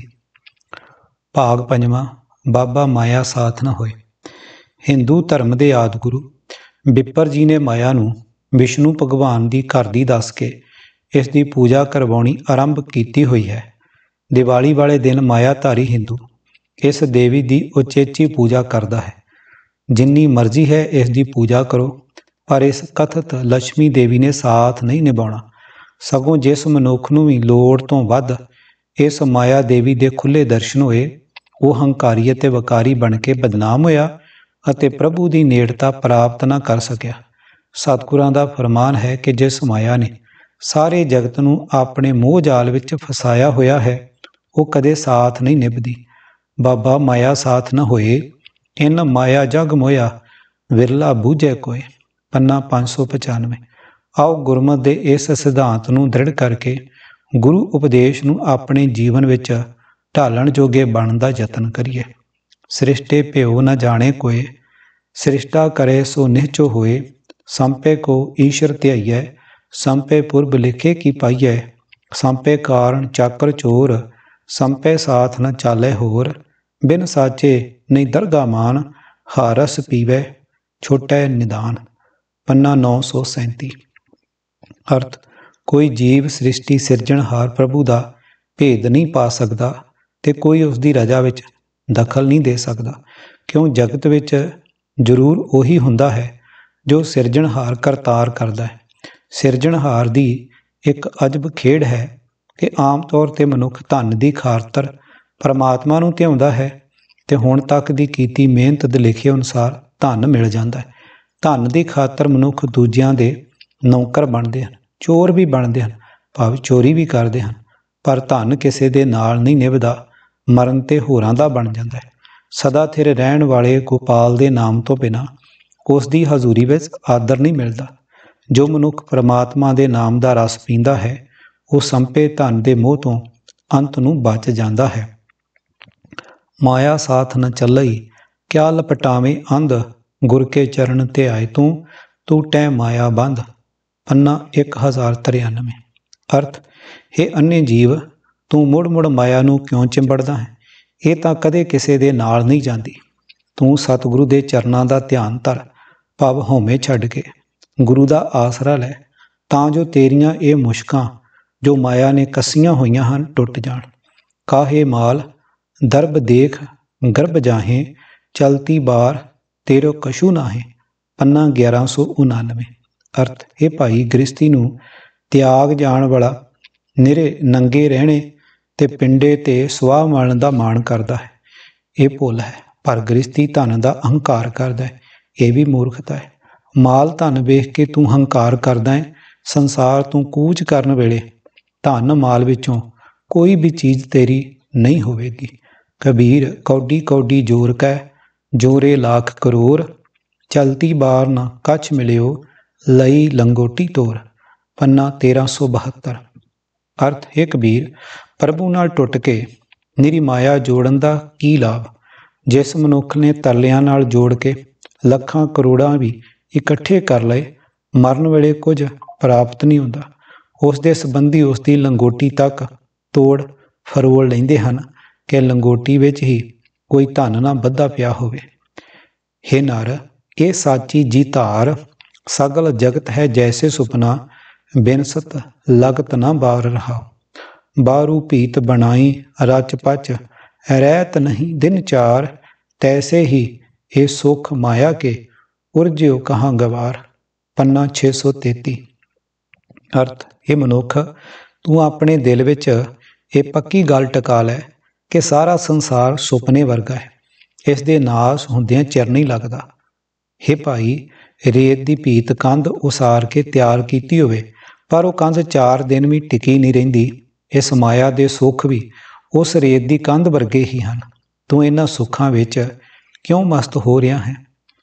ਭਾਗ ਪੰਜਵਾਂ। ਬਾਬਾ ਮਾਇਆ ਸਾਥ ਨਾ ਹੋਏ। ਹਿੰਦੂ ਧਰਮ ਦੇ ਆਦਿ ਗੁਰੂ ਬਿੱਪਰ ਜੀ ਨੇ ਮਾਇਆ ਨੂੰ ਵਿਸ਼ਨੂੰ ਭਗਵਾਨ ਦੀ ਘਰ ਦੀ ਦੱਸ ਕੇ ਇਸ ਦੀ ਪੂਜਾ ਕਰਵਾਉਣੀ ਆਰੰਭ ਕੀਤੀ ਹੋਈ ਹੈ। ਦੀਵਾਲੀ ਵਾਲੇ ਦਿਨ ਮਾਇਆਧਾਰੀ ਹਿੰਦੂ ਇਸ ਦੇਵੀ ਦੀ ਉਚੇਚੀ ਪੂਜਾ ਕਰਦਾ ਹੈ। ਜਿੰਨੀ ਮਰਜ਼ੀ ਹੈ ਇਸ ਦੀ ਪੂਜਾ ਕਰੋ, ਪਰ ਇਸ ਕਥਿਤ ਲక్ష్ਮੀ ਦੇਵੀ ਨੇ ਸਾਥ ਨਹੀਂ ਨਿਭਾਉਣਾ। ਸਗੋਂ ਜਿਸ ਮਨੁੱਖ ਨੂੰ ਵੀ ਲੋੜ ਤੋਂ ਵੱਧ ਇਸ ਮਾਇਆ ਦੇਵੀ ਦੇ ਖੁੱਲ੍ਹੇ ਦਰਸ਼ਨ ਹੋਏ, ਉਹ ਹੰਕਾਰੀ ਅਤੇ ਵਕਾਰੀ ਬਣ ਕੇ ਬਦਨਾਮ ਹੋਇਆ ਅਤੇ ਪ੍ਰਭੂ ਦੀ ਨੇੜਤਾ ਪ੍ਰਾਪਤ ਨਾ ਕਰ ਸਕਿਆ। ਸਤਿਗੁਰਾਂ ਦਾ ਫਰਮਾਨ ਹੈ ਕਿ ਜਿਸ ਮਾਇਆ ਨੇ ਸਾਰੇ ਜਗਤ ਨੂੰ ਆਪਣੇ ਮੋਹ ਜਾਲ ਵਿੱਚ ਫਸਾਇਆ ਹੋਇਆ ਹੈ, ਉਹ ਕਦੇ ਸਾਥ ਨਹੀਂ ਨਿਭਦੀ। ਬਾਬਾ ਮਾਇਆ ਸਾਥ ਨਾ ਹੋਏ, ਇਨ ਮਾਇਆ ਜਗ ਮੋਇਆ, ਵਿਰਲਾ ਬੂਝੈ ਕੋਏ। ਪੰਨਾ ਪੰਜ ਸੌ ਪਚਾਨਵੇਂ। ਆਓ ਗੁਰਮਤਿ ਦੇ ਇਸ ਸਿਧਾਂਤ ਨੂੰ ਦ੍ਰਿੜ ਕਰਕੇ ਗੁਰੂ ਉਪਦੇਸ਼ ਨੂੰ ਆਪਣੇ ਜੀਵਨ ਵਿੱਚ ਢਾਲਣ ਜੋਗੇ ਬਣਨ ਦਾ ਯਤਨ ਕਰੀਏ। ਸ੍ਰਿਸ਼ਟੇ ਭਿਓ ਨਾ ਜਾਣੇ ਕੋਏ, ਸ੍ਰਿਸ਼ਟਾ ਕਰੇ ਸੋ ਨਿਹਚੋ ਹੋਏ। ਸੰਪੇ ਕੋ ਈਸ਼ਰ ਧਿਆਈਐ, ਸੰਪੇ ਪੁਰਬ ਲਿਖੇ ਕੀ ਪਾਈਐ। ਸੰਪੇ ਕਾਰਨ ਚਾਕਰ ਚੋਰ, ਸੰਪੇ ਸਾਥ ਨ ਚਾਲੇ ਹੋਰ। ਬਿਨ ਸਾਚੇ ਨਹੀਂ ਦਰਗਾ ਮਾਨ, ਹਾਰਸ ਪੀਵੈ ਛੋਟੈ ਨਿਦਾਨ। ਪੰਨਾ ਨੌ ਸੌ ਸੈਂਤੀ। ਅਰਥ, ਕੋਈ ਜੀਵ ਸ੍ਰਿਸ਼ਟੀ ਸਿਰਜਣਹਾਰ ਪ੍ਰਭੂ ਦਾ ਭੇਦ ਨਹੀਂ ਪਾ ਸਕਦਾ ਤੇ ਕੋਈ ਉਸ ਦੀ ਰਜਾ ਵਿੱਚ ਦਖਲ ਨਹੀਂ ਦੇ ਸਕਦਾ, ਕਿਉਂ ਜਗਤ ਵਿੱਚ ਜ਼ਰੂਰ ਉਹੀ ਹੁੰਦਾ ਹੈ ਜੋ ਸਿਰਜਣਹਾਰ ਕਰਤਾਰ ਕਰਦਾ ਹੈ। ਸਿਰਜਣਹਾਰ ਦੀ ਇੱਕ ਅਜਬ ਖੇਡ ਹੈ ਕਿ ਆਮ ਤੌਰ 'ਤੇ ਮਨੁੱਖ ਧਨ ਦੀ ਖਾਤਰ ਪਰਮਾਤਮਾ ਨੂੰ ਧਿਆਉਂਦਾ ਹੈ ਤੇ ਹੁਣ ਤੱਕ ਦੀ ਕੀਤੀ ਮਿਹਨਤ ਦੇ ਲਿਖੇ ਅਨੁਸਾਰ ਧਨ ਮਿਲ ਜਾਂਦਾ ਹੈ। ਧਨ ਦੀ ਖਾਤਰ ਮਨੁੱਖ ਦੂਜਿਆਂ ਦੇ ਨੌਕਰ ਬਣਦੇ ਹਨ, ਚੋਰ ਵੀ ਬਣਦੇ ਹਨ, ਭਾਵੇਂ ਚੋਰੀ ਵੀ ਕਰਦੇ ਹਨ, ਪਰ ਧਨ ਕਿਸੇ ਦੇ ਨਾਲ ਨਹੀਂ ਨਿਭਦਾ, ਮਰਨ ਤੇ ਹੋਰਾਂ ਦਾ ਬਣ ਜਾਂਦਾ ਹੈ। ਸਦਾ ਥਿਰ ਰਹਿਣ ਵਾਲੇ ਗੋਪਾਲ ਦੇ ਨਾਮ ਤੋਂ ਬਿਨਾਂ ਉਸ ਦੀ ਹਜ਼ੂਰੀ ਵਿੱਚ ਆਦਰ ਨਹੀਂ ਮਿਲਦਾ। ਜੋ ਮਨੁੱਖ ਪਰਮਾਤਮਾ ਦੇ ਨਾਮ ਦਾ ਰਸ ਪੀਂਦਾ ਹੈ, ਉਹ ਸੰਪੇ ਧਨ ਦੇ ਮੋਹ ਤੋਂ ਅੰਤ ਨੂੰ ਬਚ ਜਾਂਦਾ ਹੈ। ਮਾਇਆ ਸਾਥ ਨ ਚੱਲਈ, ਕਿਆ ਲਪਟਾਵੇਂ ਅੰਧ। ਗੁਰ ਕੇ ਚਰਨ ਧਿਆਏ ਤੂੰ, ਟੂਟੈ ਮਾਇਆ ਬੰਧ। ਪੰਨਾ ਇੱਕ ਹਜ਼ਾਰ ਤਰਿਆਨਵੇਂ। ਅਰਥ, हे ਅੰਨੇ ਜੀਵ, ਤੂੰ ਮੁੜ ਮੁੜ ਮਾਇਆ ਨੂੰ ਕਿਉਂ ਚਿੰਬੜਦਾ ਹੈ? ਇਹ ਤਾਂ ਕਦੇ ਕਿਸੇ ਦੇ ਨਾਲ ਨਹੀਂ ਜਾਂਦੀ। ਤੂੰ ਸਤਿਗੁਰੂ ਦੇ ਚਰਨਾਂ ਦਾ ਧਿਆਨ ਧਰ, ਭਵ ਹਉਮੈ ਛੱਡ ਕੇ ਗੁਰੂ ਦਾ ਆਸਰਾ ਲੈ, ਤਾਂ ਜੋ ਤੇਰੀਆਂ ਇਹ ਮੁਸ਼ਕਾਂ ਜੋ ਮਾਇਆ ਨੇ ਕੱਸੀਆਂ ਹੋਈਆਂ ਹਨ ਟੁੱਟ ਜਾਣ। ਕਾਹੇ ਮਾਲ ਦਰਬ ਦੇਖ ਗਰਭ ਜਾਹੇ, ਚਲਤੀ ਬਾਰ ਤੇਰੋ ਕਛੂ ਨਾਹੇ। ਪੰਨਾ ਗਿਆਰਾਂ ਸੌ ਉਣਾਨਵੇਂ। ਅਰਥ, ਇਹ ਭਾਈ ਗ੍ਰਸਤੀ ਨੂੰ ਤਿਆਗ ਜਾਣ ਵਾਲਾ ਨਿਰੇ ਨੰਗੇ ਰਹਿਣੇ ਤੇ ਪਿੰਡੇ ਤੇ ਸੁਆਹ ਮਲਣ ਦਾ ਮਾਣ ਕਰਦਾ ਹੈ। ਇਹ ਭੁੱਲ ਹੈ। ਪਰ ਗ੍ਰਸਤੀ ਧਨ ਦਾ ਅਹੰਕਾਰ ਕਰਦਾ ਹੈ, ਇਹ ਵੀ ਮੂਰਖਤਾ ਹੈ। ਮਾਲ ਧਨ ਵੇਖ ਕੇ ਤੂੰ ਹੰਕਾਰ ਕਰਦਾ ਹੈ। ਸੰਸਾਰ ਤੂੰ ਕੂਚ ਕਰਨ ਵੇਲੇ ਧਨ ਮਾਲ ਵਿੱਚੋਂ ਕੋਈ ਵੀ ਚੀਜ਼ ਤੇਰੀ ਨਹੀਂ ਹੋਵੇਗੀ। ਕਬੀਰ, ਕੌਡੀ ਕੌਡੀ ਜੋਰ ਕੈ, ਜੋਰੇ ਲੱਖ ਕਰੋੜ, ਚਲਤੀ ਬਾਰ ਨਾ ਕੱਛ ਮਿਲਿਓ, ਲਈ ਲੰਗੋਟੀ ਤੋਰ। ਪੰਨਾ ਤੇਰਾਂ ਸੌ ਬਹੱਤਰ। ਅਰਥ, ਹੈ ਕਬੀਰ, ਪ੍ਰਭੂ ਨਾਲ ਟੁੱਟ ਕੇ ਨਿਰੀ ਮਾਇਆ ਜੋੜਨ ਦਾ ਕੀ ਲਾਭ? ਜਿਸ ਮਨੁੱਖ ਨੇ ਤਰਲਿਆਂ ਨਾਲ ਜੋੜ ਕੇ ਲੱਖਾਂ ਕਰੋੜਾਂ ਵੀ ਇਕੱਠੇ ਕਰ ਲਏ, ਮਰਨ ਵੇਲੇ ਕੁਝ ਪ੍ਰਾਪਤ ਨਹੀਂ ਹੁੰਦਾ। ਉਸ ਦੇ ਸੰਬੰਧੀ ਉਸ ਦੀ ਲੰਗੋਟੀ ਤੱਕ ਤੋੜ ਫਰੋਲ ਲੈਂਦੇ ਹਨ ਕਿ ਲੰਗੋਟੀ ਵਿੱਚ ਹੀ ਕੋਈ ਧਨ ਨਾ ਬੱਧਾ ਪਿਆ ਹੋਵੇ। ਹੇ ਨਰ, ਇਹ ਸਾਚੀ ਜੀ ਧਾਰ, ਸਗਲ ਜਗਤ ਹੈ ਜੈਸੇ ਸੁਪਨਾ, ਬਿਨਸਤ ਲਗਤ ਨਾ ਬਾਰ ਰਹਾ। ਬਾਰੂ ਭੀਤ ਬਣਾਈ ਰਚ ਪਚ, ਰਹਿਤ ਨਹੀਂ ਦਿਨ ਚਾਰ, ਤੈਸੇ ਹੀ ਇਹ ਸੁਖ ਮਾਇਆ ਕੇ, ਉਰਜਿਓ ਕਹਾਂ ਗਵਾਰ। ਪੰਨਾ ਛੇ ਸੌ ਤੇਤੀ। ਅਰਥ, ਇਹ ਮਨੁੱਖ, ਤੂੰ ਆਪਣੇ ਦਿਲ ਵਿੱਚ ਇਹ ਪੱਕੀ ਗੱਲ ਟਿਕਾ ਲੈ ਕਿ ਸਾਰਾ ਸੰਸਾਰ ਸੁਪਨੇ ਵਰਗਾ ਹੈ, ਇਸ ਦੇ ਨਾਸ ਹੁੰਦਿਆਂ ਚਿਰ ਨਹੀਂ ਲੱਗਦਾ। ਹੇ ਭਾਈ, ਰੇਤ ਦੀ ਭੀਤ ਕੰਧ ਉਸਾਰ ਕੇ ਤਿਆਰ ਕੀਤੀ ਹੋਵੇ, ਪਰ ਉਹ ਕੰਧ ਚਾਰ ਦਿਨ ਵੀ ਟਿਕੀ ਨਹੀਂ ਰਹਿੰਦੀ। ਇਸ ਮਾਇਆ ਦੇ ਸੁੱਖ ਵੀ ਉਸ ਰੇਤ ਦੀ ਕੰਧ ਵਰਗੇ ਹੀ ਹਨ। ਤੂੰ ਇਹਨਾਂ ਸੁੱਖਾਂ ਵਿੱਚ ਕਿਉਂ ਮਸਤ ਹੋ ਰਿਹਾ ਹੈ?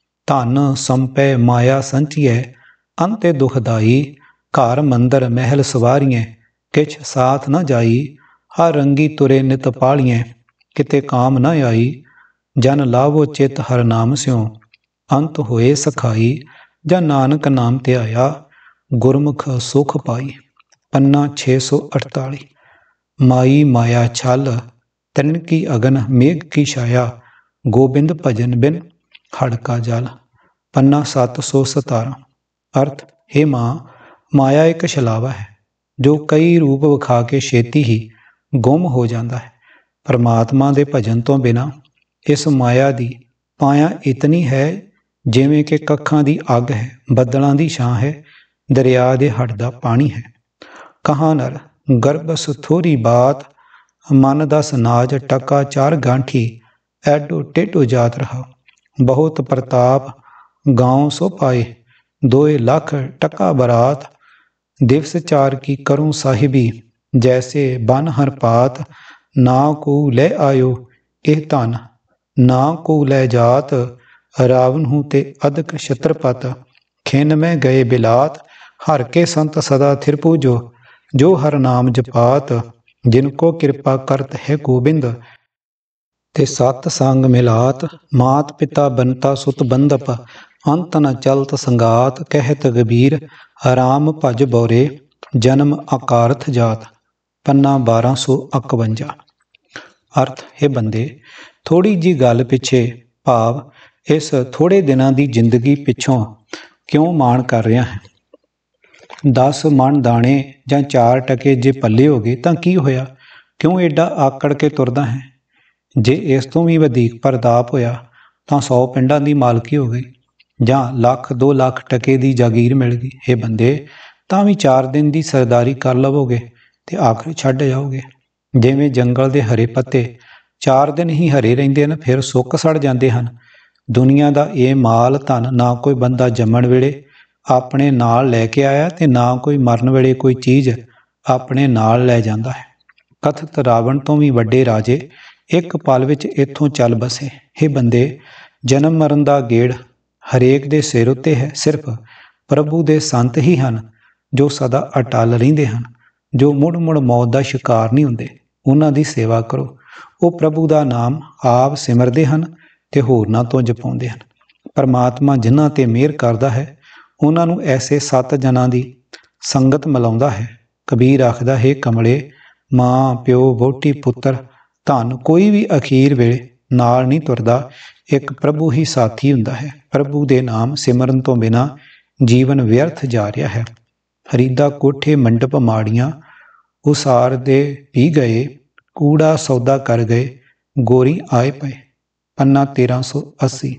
ਧਨ ਸੰਪੈ ਮਾਇਆ ਸੰਚੀਐ, ਅੰਤੇ ਦੁਖਦਾਈ, ਘਰ ਮੰਦਰ ਮਹਿਲ ਸਵਾਰੀਐ, ਕਿਛ ਸਾਥ ਨਾ ਜਾਈ। ਹਰ ਰੰਗੀ ਤੁਰੇ ਨਿਤ ਪਾਲੀਐ, ਕਿਤੇ ਕਾਮ ਨਾ ਆਈ। ਜਨ ਲਾਵੋ ਚਿਤ ਹਰ ਨਾਮ ਸਿਉ, ਅੰਤ ਹੋਏ ਸਖਾਈ। ਜਾਂ ਨਾਨਕ ਨਾਮ ਧਿਆਇਆ, ਗੁਰਮੁਖ ਸੁਖ ਪਾਈ। ਪੰਨਾ ਛੇ ਸੌ ਅਠਤਾਲੀ। ਮਾਈ ਮਾਇਆ ਛਲ, ਤਿਨ ਕੀ ਅਗਨ ਮੇਘ ਕੀ ਛਾਇਆ, ਗੋਬਿੰਦ ਭਜਨ ਬਿਨ ਹੜਕਾ ਜਲ। ਪੰਨਾ ਸੱਤ ਸੌ ਸਤਾਰਾਂ। ਅਰਥ, ਹੇ ਮਾਂ, ਮਾਇਆ ਇੱਕ ਛਲਾਵਾ ਹੈ ਜੋ ਕਈ ਰੂਪ ਵਿਖਾ ਕੇ ਛੇਤੀ ਹੀ ਗੁੰਮ ਹੋ ਜਾਂਦਾ ਹੈ। ਪਰਮਾਤਮਾ ਦੇ ਭਜਨ ਤੋਂ ਬਿਨਾਂ ਇਸ ਮਾਇਆ ਦੀ ਪਾਇਆ ਇਤਨੀ ਹੈ ਜਿਵੇਂ ਕਿ ਕੱਖਾਂ ਦੀ ਅੱਗ ਹੈ, ਬੱਦਲਾਂ ਦੀ ਛਾਂ ਹੈ, ਦਰਿਆ ਦੇ ਹੱਡ ਦਾ ਪਾਣੀ ਹੈ। ਕਹਾਂ ਨਰ ਗਰਬਸ ਥੋੜੀ ਬਾਤ, ਮਨ ਦਸ ਨਾਜ ਟਕਾ ਚਾਰ ਗਾਂਠੀ, ਐਡੋ ਟੇਢੋ ਜਾਤ ਰਹਾ। ਬਹੁਤ ਪ੍ਰਤਾਪ ਗਾਉ ਸੋ ਪਾਏ, ਦੋਏ ਲੱਖ ਟਕਾ ਬਰਾਤ। ਦਿਵਸ ਚਾਰ ਕੀ ਕਰੂੰ ਸਾਹਿਬੀ, ਜੈਸੇ ਬਨ ਹਰ ਪਾਤ। ਨਾ ਕੋ ਲੈ ਆਇਓ ਇਹ ਧਨ, ਨਾ ਕੋ ਲੈ ਜਾਤ। ਰਾਵਨ ਹੂੰ ਤੇ ਅਦਕ ਛਤਰਪਤ, ਖਿਨ ਮੈਂ ਗਏ ਬਿਲਾਤ। ਹਰ ਕੇ ਸੰਤ ਸਦਾ ਥਿਰ ਪੂਜੋ, ਜੋ ਹਰ ਨਾਮ ਜਪਾਤ। ਜਿਨ ਕੋ ਕਿਰਪਾ ਕਰਤ ਹੈ ਗੋਬਿੰਦ, ਤੇ ਸਤ ਸੰਗ ਮਿਲਾਤ। ਮਾਤ ਪਿਤਾ ਬੰਤਾ ਸੁਤ ਬੰਦਪ, ਅੰਤ ਨ ਚਲਤ ਸੰਗਾਤ। ਕਹਿਤ ਕਬੀਰ ਰਾਮ ਭਜ ਬੋਰੇ, ਜਨਮ ਅਕਾਰਥ ਜਾਤ। ਪੰਨਾ ਬਾਰਾਂ ਸੌ ਇਕਵੰਜਾ। ਅਰਥ, ਹੈ ਬੰਦੇ, ਥੋੜੀ ਜੀ ਗੱਲ ਪਿੱਛੇ, ਭਾਵ ਇਸ ਥੋੜੇ ਦਿਨਾਂ ਦੀ ਜ਼ਿੰਦਗੀ ਪਿੱਛੋਂ ਕਿਉਂ ਮਾਣ ਕਰ ਰਿਹਾ ਹੈ? ਦਸ ਮਣ ਦਾਣੇ ਜਾਂ ਚਾਰ ਟਕੇ ਜੇ ਪੱਲੇ ਹੋ ਗਏ ਤਾਂ ਕੀ ਹੋਇਆ? ਕਿਉਂ ਏਡਾ ਆਕੜ ਕੇ ਤੁਰਦਾ ਹੈ? ਜੇ ਇਸ ਤੋਂ ਵੀ ਵਧੇਕ ਪ੍ਰਤਾਪ ਹੋਇਆ ਤਾਂ ਸੌ ਪਿੰਡਾਂ ਦੀ ਮਾਲਕੀ ਹੋ ਗਈ, ਜਾਂ ਲੱਖ ਦੋ ਲੱਖ ਟਕੇ ਦੀ ਜਾਗੀਰ ਮਿਲ ਗਈ। ਇਹ ਬੰਦੇ, ਤਾਂ ਵੀ ਚਾਰ ਦਿਨ ਦੀ ਸਰਦਾਰੀ ਕਰ ਲਵੋਗੇ ਤੇ ਆਖਰ ਛੱਡ ਜਾਓਗੇ। ਜਿਵੇਂ ਜੰਗਲ ਦੇ ਹਰੇ ਪੱਤੇ ਚਾਰ ਦਿਨ ਹੀ ਹਰੇ ਰਹਿੰਦੇ ਹਨ, ਫਿਰ ਸੁੱਕ ਸੜ ਜਾਂਦੇ ਹਨ। ਦੁਨੀਆ ਦਾ ਇਹ ਮਾਲ ਧਨ ਨਾ ਕੋਈ ਬੰਦਾ ਜੰਮਣ ਵੇਲੇ ਆਪਣੇ ਨਾਲ ਲੈ ਕੇ ਆਇਆ ਤੇ ਨਾ ਕੋਈ ਮਰਨ ਵੇਲੇ ਕੋਈ ਚੀਜ਼ ਆਪਣੇ ਨਾਲ ਲੈ ਜਾਂਦਾ ਹੈ। ਕਥਿਤ ਰਾਵਣ ਤੋਂ ਵੀ ਵੱਡੇ ਰਾਜੇ ਇੱਕ ਪਲ ਵਿੱਚ ਇੱਥੋਂ ਚੱਲ ਬਸੇ। ਇਹ ਬੰਦੇ, ਜਨਮ ਮਰਨ ਦਾ ਗੇੜ ਹਰੇਕ ਦੇ ਸਿਰ ਉੱਤੇ ਹੈ। ਸਿਰਫ ਪ੍ਰਭੂ ਦੇ ਸੰਤ ਹੀ ਹਨ ਜੋ ਸਦਾ ਅਟਲ ਰਹਿੰਦੇ ਹਨ, ਜੋ ਮੁੜ ਮੁੜ ਮੌਤ ਦਾ ਸ਼ਿਕਾਰ ਨਹੀਂ ਹੁੰਦੇ। ਉਹਨਾਂ ਦੀ ਸੇਵਾ ਕਰੋ। ਉਹ ਪ੍ਰਭੂ ਦਾ ਨਾਮ ਆਪ ਸਿਮਰਦੇ ਹਨ ਤੇ ਹੋਰਨਾਂ ਤੋਂ ਜਪਾਉਂਦੇ ਹਨ। ਪਰਮਾਤਮਾ ਜਿਨ੍ਹਾਂ ਤੇ ਮਿਹਰ ਕਰਦਾ ਹੈ, ਉਹਨਾਂ ਨੂੰ ਐਸੇ ਸੱਤ ਜਨਾਂ ਦੀ ਸੰਗਤ ਮਿਲਾਉਂਦਾ ਹੈ ਕਬੀਰ ਆਖਦਾ, ਹੈ ਕਮਲੇ, ਮਾਂ ਪਿਓ ਵਹੁਟੀ ਪੁੱਤਰ ਧਨ ਕੋਈ ਵੀ ਅਖੀਰ ਵੇਲੇ ਨਾਲ ਨਹੀਂ ਤੁਰਦਾ। ਇੱਕ ਪ੍ਰਭੂ ਹੀ ਸਾਥੀ ਹੁੰਦਾ ਹੈ। ਪ੍ਰਭੂ ਦੇ ਨਾਮ ਸਿਮਰਨ ਤੋਂ ਬਿਨਾਂ ਜੀਵਨ ਵਿਅਰਥ ਜਾ ਰਿਹਾ ਹੈ। ਫਰੀਦਾ ਕੋਠੇ ਮੰਡਪ ਮਾੜੀਆਂ ਉਸਾਰ ਦੇ ਵੀ ਗਏ, ਕੂੜਾ ਸੌਦਾ ਕਰ ਗਏ, ਗੋਰੀ ਆਏ ਪਏ। ਪੰਨਾ ਤੇਰਾਂ ਸੌ ਅੱਸੀ।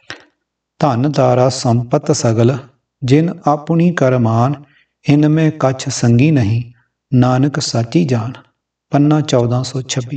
ਧਨ ਦਾਰਾ ਸੰਪਤ ਸਗਲ, ਜਿਨ ਆਪਣੀ ਕਰਮਾਨ, ਇਨਮੇ ਕਛ ਸੰਗੀ ਨਹੀਂ, ਨਾਨਕ ਸਾਚੀ ਜਾਨ। ਪੰਨਾ ਚੌਦਾਂ ਸੌ ਛੱਬੀ।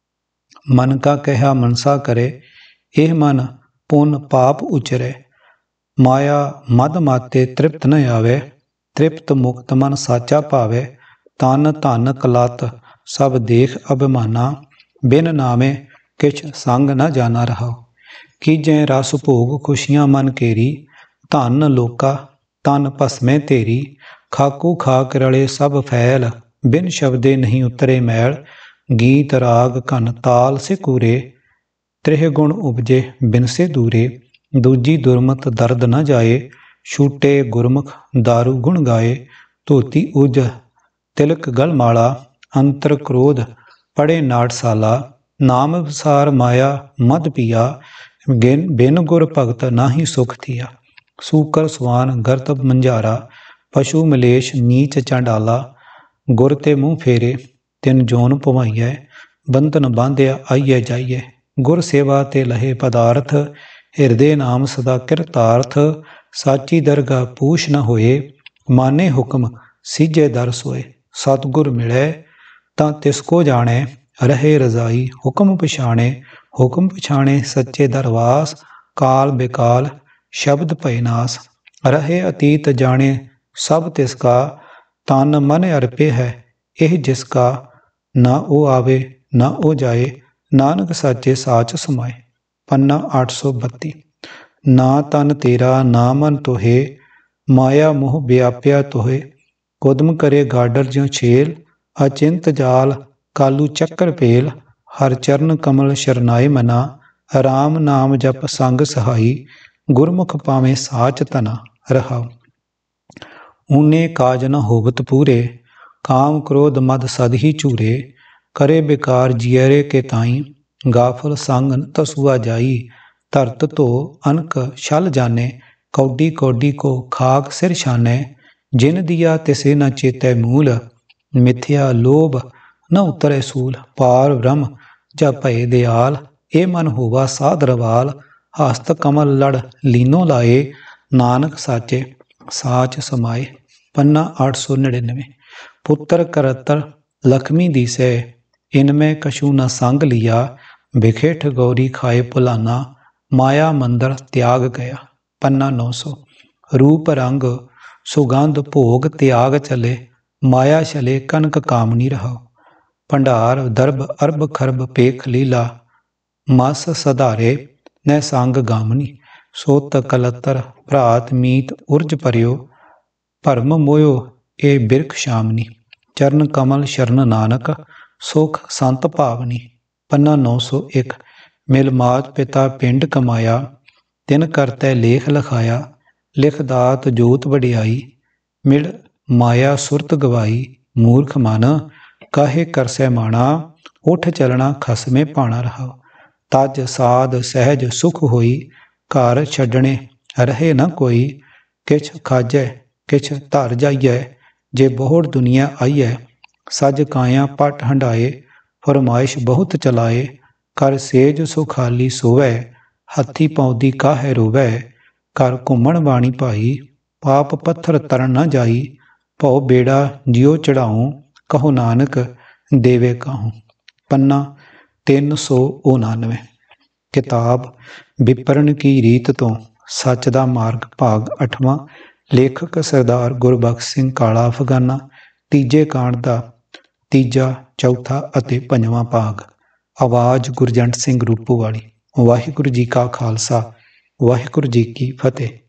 ਮਨ ਕਾ ਕਹਿਆ ਮਨਸਾ ਕਰੇ, ਇਹ ਮਨ ਪੁੰਨ ਪਾਪ ਉਚਰੇ, ਮਾਇਆ ਮਦ ਮਾਤੇ ਤ੍ਰਿਪਤ ਨ ਆਵੇ, ਤ੍ਰਿਪਤ ਮੁਕਤ ਮਨ ਸਾਚਾ ਭਾਵੇ, ਤਨ ਧਨ ਕਲਤ ਸਭ ਦੇਖ ਅਭਿਮਾਨਾ, ਬਿਨ ਨਾਮੇ ਕਿਛ ਸੰਗ ਨ ਜਾਣਾ ਰਹਾਓ। ਕੀਜੈ ਰਸ ਭੋਗ ਖੁਸ਼ੀਆਂ ਮਨ ਕੇਰੀ, ਧਨ ਲੋਕਾ ਤਨ ਭਸਮੇ ਤੇਰੀ, ਖਾਕੂ ਖਾਕ ਰਲੇ ਸਭ ਫੈਲ, ਬਿਨ ਸ਼ਬਦੇ ਨਹੀਂ ਉਤਰੇ ਮੈਲ, ਗੀਤ ਰਾਗ ਘਨ ਤਾਲ ਸਿਕੂਰੇ, ਤ੍ਰਿਹ ਗੁਣ ਉਪਜੇ ਬਿਨ ਸੇ ਦੂਰੇ, ਦੂਜੀ ਦੁਰਮਤ ਦਰਦ ਨ ਜਾਏ, ਛੂਟੇ ਗੁਰਮੁਖ ਦਾਰੂ ਗੁਣ ਗਾਏ, ਧੋਤੀ ਉਜ ਤਿਲਕ ਗਲ ਮਾਲਾ, ਅੰਤਰ ਕ੍ਰੋਧ ਪੜੇ ਨਾਟਸਾਲਾ, ਨਾਮ ਵਿਸਾਰ ਮਾਇਆ ਮਦ ਪੀਆ, ਬਿਨ ਗੁਰ ਭਗਤ ਨਾਹੀ ਸੁਖ ਥੀਆ, ਸੂਕਰ ਸਵਾਨ ਗਰਤਬ ਮੰਝਾਰਾ, ਪਸ਼ੂ ਮਲੇਸ਼ ਨੀਚ ਚਾਂਡਾਲਾ, ਗੁਰ ਤੇ ਮੂੰਹ ਫੇਰੇ ਤਿਨ ਜੋਨ ਭਵਾਈਐ, ਬੰਧਨ ਬਾਂਧਿਆ ਆਈਐ ਜਾਈਐ, ਗੁਰ ਸੇਵਾ ਤੇ ਲਹੇ ਪਦਾਰਥ, ਹਿਰਦੇ ਨਾਮ ਸਦਾ ਕਿਰਤਾਰਥ, ਸਾਚੀ ਦਰਗਾ ਪੂਛ ਨ ਹੋਏ, ਮਾਨੇ ਹੁਕਮ ਸੀਜੇ ਦਰ ਸੋਏ, ਸਤਿਗੁਰ ਮਿਲੇ ਤਾਂ ਤਿਸ ਕੋ ਜਾਣੈ, ਰਹੇ ਰਜ਼ਾਈ ਹੁਕਮ ਪਛਾਣੇ, ਹੁਕਮ ਪਛਾਣੇ ਸੱਚੇ ਦਰਵਾਸ, ਕਾਲ ਬੇਕਾਲ ਸ਼ਬਦ ਭਏ ਨਾਸ, ਰਹੇ ਅਤੀਤ ਜਾਣੇ ਸਭ ਤਿਸ ਕਾ, ਤਨ ਮਨ ਅਰਪੇ ਹੈ ਇਹ ਜਿਸ ਕਾ, ਨਾ ਉਹ ਆਵੇ ਨਾ ਉਹ ਜਾਏ, ਨਾਨਕ ਸਾਚੇ ਸਾਚ ਸਮਾਏ। ਪੰਨਾ ਅੱਠ ਸੌ ਬੱਤੀ। ਨਾ ਤਨ ਤੇਰਾ ਨਾ ਮਨ ਤੋਹੇ, ਮਾਇਆ ਮੋਹ ਵਿਆਪਿਆ ਤੋਹੇ, ਕੁਦਮ ਕਰੇ ਗਾਡਰ ਜਿਉ ਛੇਲ, ਅਚਿੰਤ ਜਾਲ ਕਾਲੂ ਚੱਕਰ ਪੇਲ, ਹਰ ਚਰਨ ਕਮਲ ਸ਼ਰਨਾਏ ਮਨਾ, ਰਾਮ ਨਾਮ ਜਪ ਸੰਗ ਸਹਾਈ, ਗੁਰਮੁਖ ਪਾਵੇਂ ਸਾਚ ਧਨਾ ਰਹਾਉ। ਊਨੇ ਕਾਜ ਨ ਹੋਵਤ ਪੂਰੇ, ਕਾਮ ਕ੍ਰੋਧ ਮਦ ਸਦ ਹੀ ਝੂਰੇ, ਕਰੇ ਬੇਕਾਰ ਜੀਅਰੇ ਕੇ ਤਾਈ, ਗਾਫਲ ਸੰਗ ਤਸੁਆ ਜਾਈ, ਧਰਤ ਧੋ ਅਨਕ ਛਲ ਜਾਣੇ, ਕੌਡੀ ਕੌਡੀ ਕੋ ਖਾਕ ਸਿਰ ਛਾਨੇ, ਜਿਨ ਦੀਆ ਤਿਸੇ ਨ ਚੇਤੈ ਮੂਲ, ਮਿਥਿਆ ਲੋਭ ਨ ਉਤਰੈ ਸੂਲ, ਪਾਰ ਬ੍ਰਹਮ ਜਾ ਭਏ ਦਿਆਲ, ਇਹ ਮਨ ਹੋਵਾ ਸਾਧ ਰਵਾਲ, ਹਸਤ ਕਮਲ ਲੜ ਲੀਨੋ ਲਾਏ, ਨਾਨਕ ਸਾਚੇ ਸਾਚ ਸਮਾਏ। ਪੰਨਾ ਅੱਠ ਸੌ ਨੜਿਨਵੇਂ। ਪੁੱਤਰ ਕਰਤਰ ਲਖਮੀ ਦੀਸੈ, ਇਨਮੇ ਕਛੂ ਨ ਸੰਗ ਲਿਆ, ਬਿਖੇ ਠਗੌਰੀ ਖਾਏ ਭੁਲਾਨਾ, ਮਾਇਆ ਮੰਦਰ ਤਿਆਗ ਗਿਆ। ਪੰਨਾ ਨੌ ਸੌ। ਰੂਪ ਰੰਗ ਸੁਗੰਧ ਭੋਗ ਤਿਆਗ ਚਲੇ, ਮਾਇਆ ਚਲੇ ਕਨਕ ਕਾਮਨੀ ਰਹਾਉ, ਭੰਡਾਰ ਦਰਬ ਅਰਬ ਖਰਬ ਪੇਖ ਲੀਲਾ, ਮਸ ਸਧਾਰੇ ਨੈ ਸੰਗ ਗਾਮਨੀ, ਸੋਤ ਕਲਤਰ ਭਰਾਤ ਮੀਤ ਉਰਜ ਭਰਿਓ, ਭਰਮ ਮੋਇਓ ਇਹ ਬਿਰਖ ਸ਼ਾਮਨੀ, ਚਰਨ ਕਮਲ ਸ਼ਰਨ ਨਾਨਕ, ਸੁਖ ਸੰਤ ਭਾਵਨੀ। ਪੰਨਾ ਨੌ ਸੌ ਇੱਕ। ਮਿਲ ਮਾਤ ਪਿਤਾ ਪਿੰਡ ਕਮਾਇਆ, ਤਿਨ ਕਰਤੈ ਲੇਖ ਲਿਖਾਇਆ, ਲਿਖ ਦਾਤ ਜੋਤ ਵਡਿਆਈ, ਮਿਲ ਮਾਇਆ ਸੁਰਤ ਗਵਾਈ, ਮੂਰਖ ਮਨ ਕਾਹੇ ਕਰਸੈ ਮਾਣਾ, ਉਠ ਚਲਣਾ ਖਸਮੇ ਪਾਣਾ ਰਹਾਉ, ਤਜ ਸਾਧ ਸਹਿਜ ਸੁਖ ਹੋਈ, ਘਰ ਛੱਡਣੇ ਰਹੇ ਨ ਕੋਈ, ਕਿਛ ਖਾਜੈ ਕਿਛ ਧਰ ਜਾਈਐ, ਜੇ ਬਹੁੜ ਦੁਨੀਆ ਆਈਐ, ਸਜ ਕਾਇਆ ਪਟ ਹੰਡਾਏ, ਫਰਮਾਇਸ਼ ਬਹੁਤ ਚਲਾਏ, ਕਰ ਸੇਜ ਸੁਖਾਲੀ ਸੋਵੈ, ਹੱਥੀ ਪਾਉਂਦੀ ਕਾਹੈ ਰੋਵੈ, ਘਰ ਘੁੰਮਣ ਬਾਣੀ ਭਾਈ, ਪਾਪ ਪੱਥਰ ਤਰਨ ਨ ਜਾਈ, ਭਉ ਬੇੜਾ ਜਿਉ ਚੜਾਉ, ਕਹੋ ਨਾਨਕ ਦੇਵੇ ਕਾਹੂ। ਪੰਨਾ ਤਿੰਨ ਸੌ ਉਣਾਨਵੇਂ। ਕਿਤਾਬ ਵਿਪਰਨ ਕੀ ਰੀਤ ਤੋਂ ਸੱਚ ਦਾ ਮਾਰਗ ਭਾਗ ਅੱਠਵਾਂ। ਲੇਖਕ ਸਰਦਾਰ ਗੁਰਬਖਸ਼ ਸਿੰਘ ਕਾਲਾ ਅਫਗਾਨਾ। ਤੀਜੇ ਕਾਂਡ ਦਾ ਤੀਜਾ, ਚੌਥਾ ਅਤੇ ਪੰਜਵਾਂ ਭਾਗ। ਆਵਾਜ਼ ਗੁਰਜੰਟ ਸਿੰਘ ਰੂਪੋਵਾਲੀ। ਵਾਹਿਗੁਰੂ ਜੀ ਕਾ ਖਾਲਸਾ, ਵਾਹਿਗੁਰੂ ਜੀ ਕੀ ਫਤਿਹ।